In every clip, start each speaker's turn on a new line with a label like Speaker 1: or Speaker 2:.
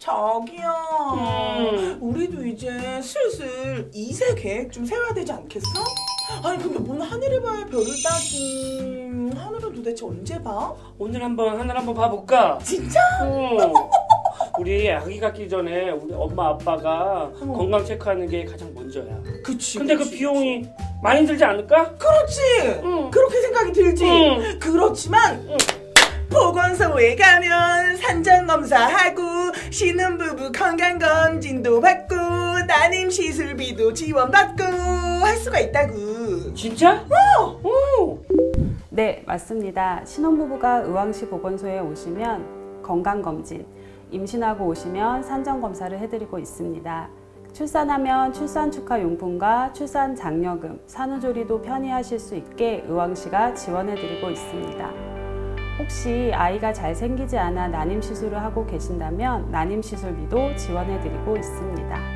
Speaker 1: 자기야, 우리도 이제 슬슬 2세 계획 좀 세워야 되지 않겠어? 아니 근데 뭔 하늘을 봐야 별을 따지. 하늘은 도대체 언제 봐?
Speaker 2: 오늘 한번 하늘 한번 봐볼까?
Speaker 1: 진짜?
Speaker 2: 우리 아기 갖기 전에 우리 엄마 아빠가 건강 체크하는 게 가장 먼저야.
Speaker 1: 그치.
Speaker 2: 근데
Speaker 1: 그치,
Speaker 2: 그 비용이 많이 들지 않을까?
Speaker 1: 그렇지. 그렇게 생각이 들지. 그렇지만 보건소에 가면 산전검사하고 신혼부부 건강검진도 받고 난임시술비도 지원받고 할 수가 있다고.
Speaker 2: 진짜?
Speaker 3: 네, 맞습니다. 신혼부부가 의왕시 보건소에 오시면 건강검진, 임신하고 오시면 산전검사를 해드리고 있습니다. 출산하면 출산축하용품과 출산장려금, 산후조리도 편히 하실 수 있게 의왕시가 지원해드리고 있습니다. 혹시 아이가 잘 생기지 않아 난임시술을 하고 계신다면 난임시술비도 지원해드리고 있습니다.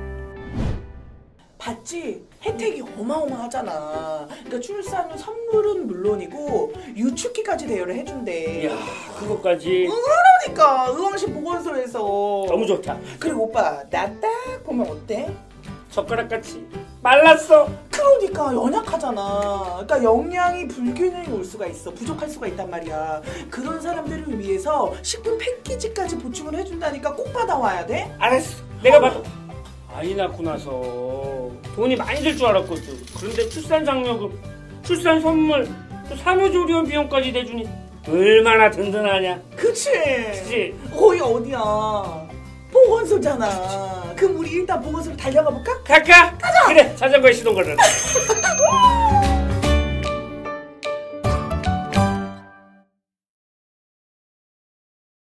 Speaker 1: 봤지? 혜택이 어마어마하잖아. 그러니까 출산 후 선물은 물론이고 유축기까지 대여를 해준대.
Speaker 2: 이야, 그것까지.
Speaker 1: 그러니까 의왕시 보건소에서.
Speaker 2: 너무 좋다.
Speaker 1: 그리고 오빠 나 딱 보면 어때?
Speaker 2: 젓가락같이 말랐어.
Speaker 1: 그러니까 연약하잖아. 그러니까 영양이 불균형이 올 수가 있어. 부족할 수가 있단 말이야. 그런 사람들을 위해서 식품 패키지까지 보충을 해준다니까 꼭 받아와야 돼.
Speaker 2: 알았어. 내가 봐도 아이 낳고 나서 돈이 많이 들 줄 알았거든. 그런데 출산장려금, 출산 선물, 또 산후조리원 비용까지 내주니 얼마나 든든하냐.
Speaker 1: 그치?
Speaker 2: 그치?
Speaker 1: 거기 어디야? 보건소잖아. 그럼 우리 일단 보건소로 달려가 볼까?
Speaker 2: 갈까? 가자! 그래, 자전거에 시동 걸어라.